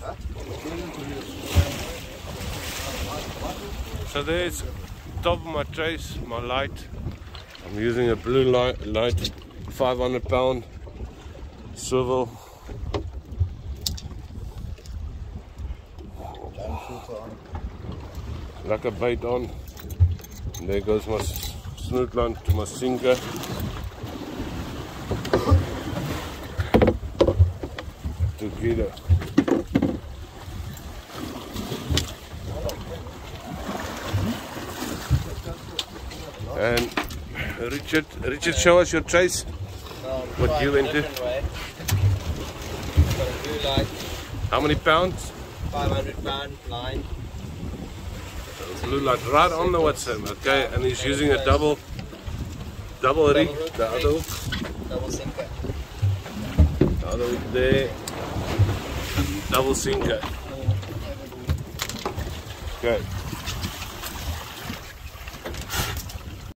So there's top of my trace, my light. I'm using a blue light 500 pound swivel. Like a bait on. And there goes my snoot line to my sinker. Kilo. And Richard, show us your trace. What you into? Got a blue light. How many pounds? 500 pound line. Blue light right on the WhatsApp, okay? And he's using a double rig, the other hook. Double sinker. The other hook there. Double sinker. Okay.